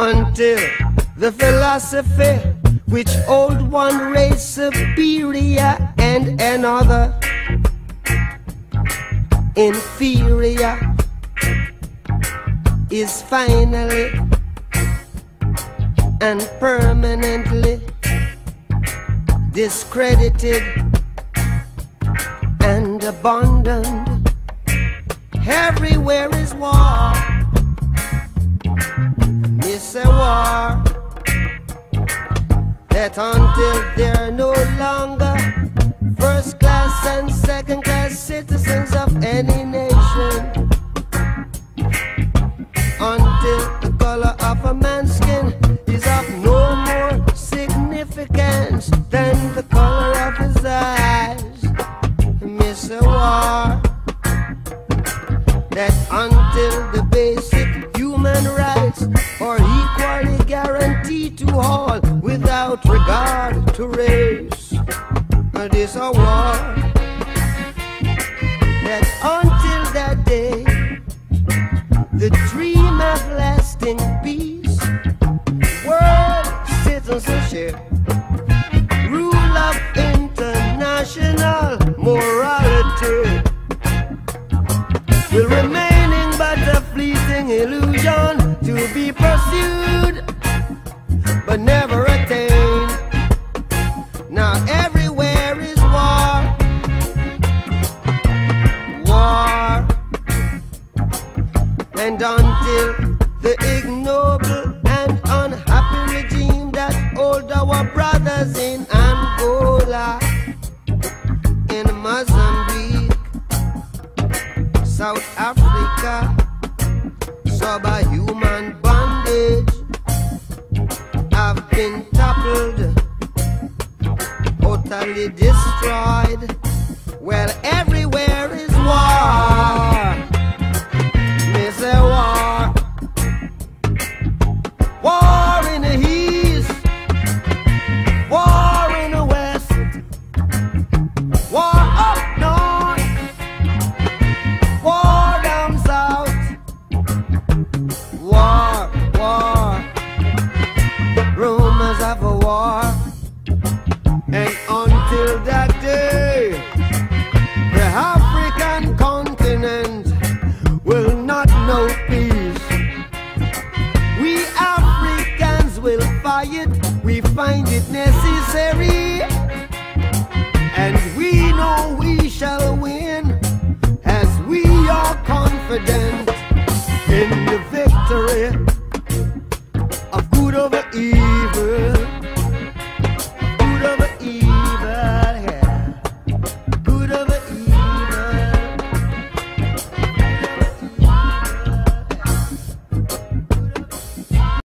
until the philosophy which hold one race superior and another inferior is finally and permanently discredited and abandoned. Everywhere is war. It's a war that until they're no longer first class and second class citizens of any nation, until the color of a man's skin is of no more significance than the color of his eyes. Miss a war that until the basic human rights are equally guaranteed to all without regard to race. This a war that until that day the dream of lasting peace, world citizenship, rule of international morality will remaining but a fleeting illusion to be pursued but never attained. Now everywhere is war, war, and until the ignoble and unhappy regime that hold our brothers in Angola, in Mozambique, South Africa, subhuman bondage have been toppled, totally destroyed. Well, everywhere is war. Miss a war. War in the east, war in the west, war up north, war down south, war, war, rumors of a war. And until that day, the African continent will not know peace. We Africans will fight, we find it necessary, and we know we shall win, as we are confident in the victory of good over evil.